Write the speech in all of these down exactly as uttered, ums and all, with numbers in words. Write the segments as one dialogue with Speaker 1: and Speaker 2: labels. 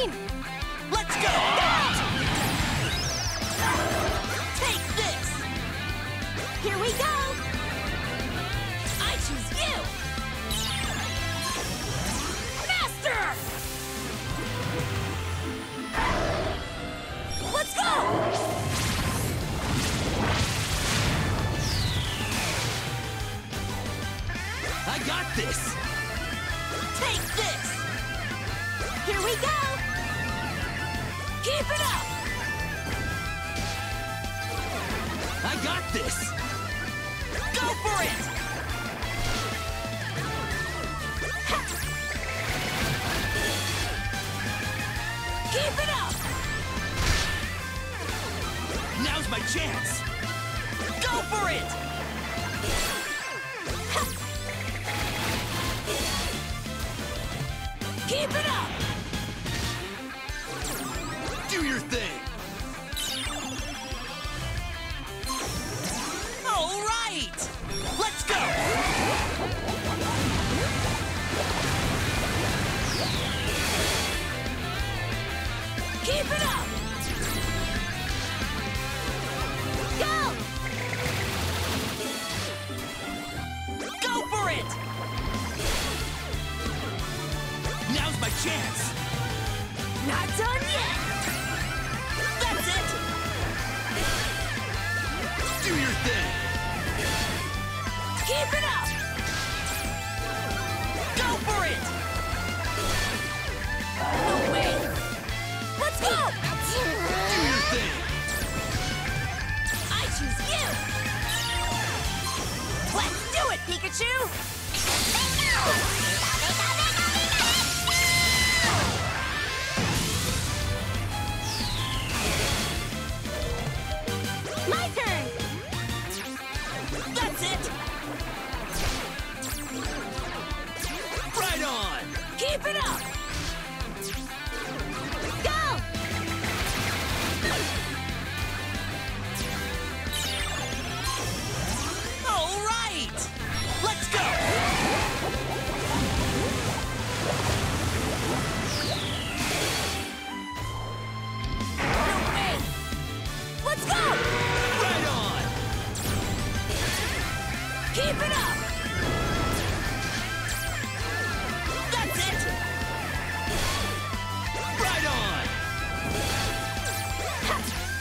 Speaker 1: mine!
Speaker 2: Let's go! Take this!
Speaker 1: Here we go!
Speaker 2: I choose you! Master! Let's go! I got this! Take this!
Speaker 1: Here we go!
Speaker 2: Keep it up! I got this! Go for it!
Speaker 1: Ha!
Speaker 2: Keep it up! Now's my chance! Go for it!
Speaker 1: Ha!
Speaker 2: Keep it up! Do your thing! All right! Let's go! Keep it up!
Speaker 1: Go!
Speaker 2: Go for it! Now's my chance!
Speaker 1: Not done yet!
Speaker 2: That's it! Do your thing! Keep it up! Go for it! No way! Let's go! Do your thing! I choose you! Let's do it, Pikachu!
Speaker 1: My turn!
Speaker 2: That's it! Right on! Keep it up!
Speaker 1: Go!
Speaker 2: All right! Let's go! No way! Let's go! Right on! Keep it up! That's it! Right on!
Speaker 1: Ha!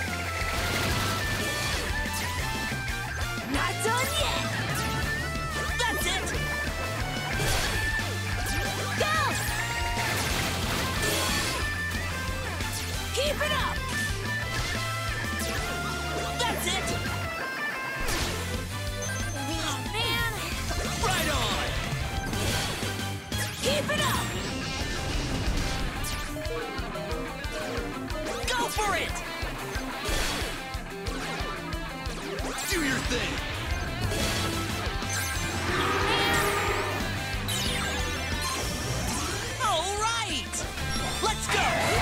Speaker 1: Not done yet!
Speaker 2: That's it!
Speaker 1: Go!
Speaker 2: Keep it up! That's it!
Speaker 1: Oh, man!
Speaker 2: Right on! Keep it up! Go for it! Do your thing! All right! Let's go!